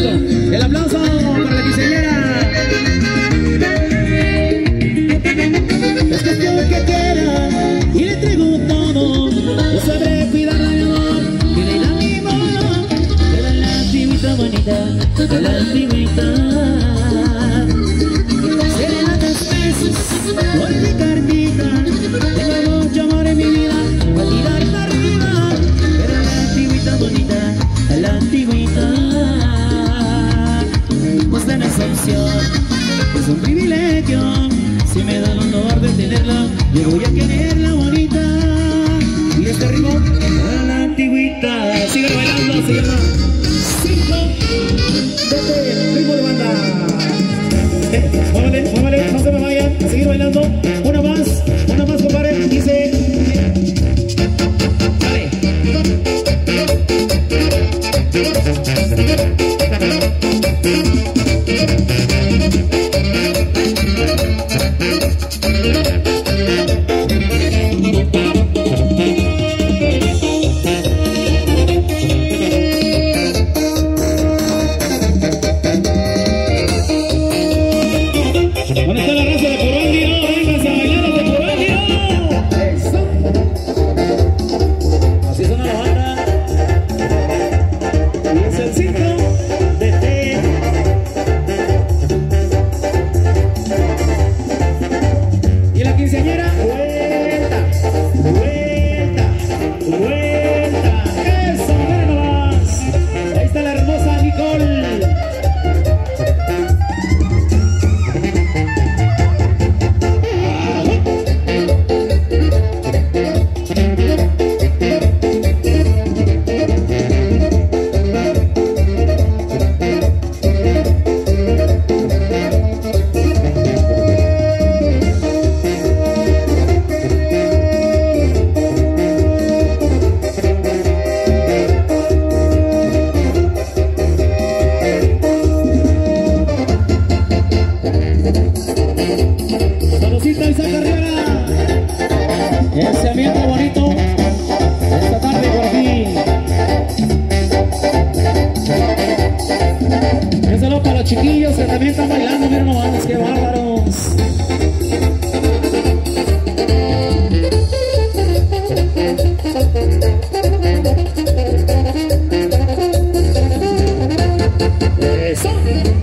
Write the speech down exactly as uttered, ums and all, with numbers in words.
maestro. El aplauso para la quinceañera. Es cuestión que quiera y le entrego todo. Yo sabré cuidarla, mi amor, y le da mi modo. Pero la antigüita bonita, de la antigüita. Serenatas besos por mi cartita. Tengo mucho amor en mi vida, para tirarte arriba. Pero la antigüita bonita, de la antigüita. Pues no es opción, es un privilegio. Si me da el honor de tenerla, yo voy a quererla bonita. Y este ritmo, a la antigüita. Sigue bailando, se llama cinco de ritmo de banda. Eh, muévale, muévale, no se me vayan. A seguir bailando. Una más, una más, compadre. Dice. Dale. ¿Dónde está la raza de Puruándiro? ¡Vénganse a bailar los de Puruándiro! ¡Eso! Así suena la banda. Y es el cinco de T. Y la quinceañera, vuelta, vuelta, vuelta. ¡Eso, miren nomás! Ahí está la hermosa Nicole. Saludcita Isa Carrera. Ese ambiente bonito esta tarde por aquí. Un saludo para los chiquillos que también están bailando. Miren nomás, qué bárbaros. Eso.